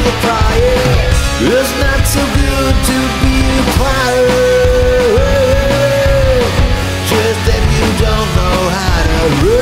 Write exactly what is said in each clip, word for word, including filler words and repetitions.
the fire. It's not so good to be a pirate, just that you don't know how to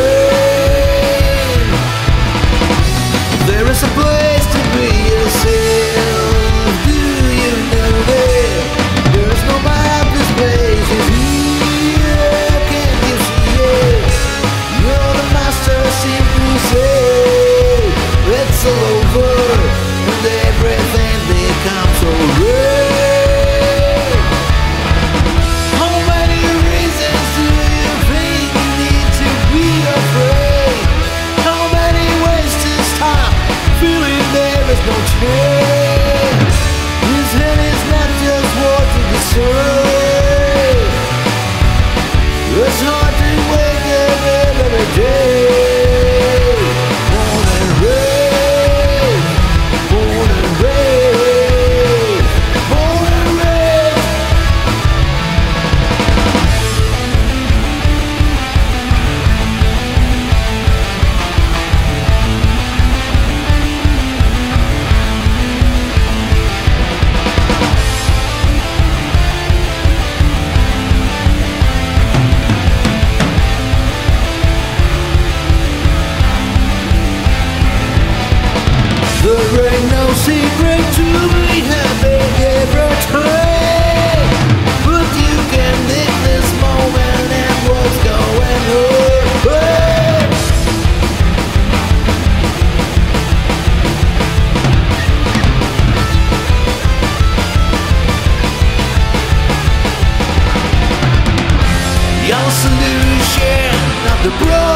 run. There is a place to be yourself. Do you know that? There is no this place is here. Can you see it? You're the master, seem to say it's all over and everything becomes so real. How many reasons do you think you need to be afraid? How many ways to stop feeling there is no change? His head is not just what to deserve. It's hard to wake up every day. Born and raised, born and raised, born and raised. There ain't no secret to be happy every time, but you can live this moment and what's going on. Your solution of the problem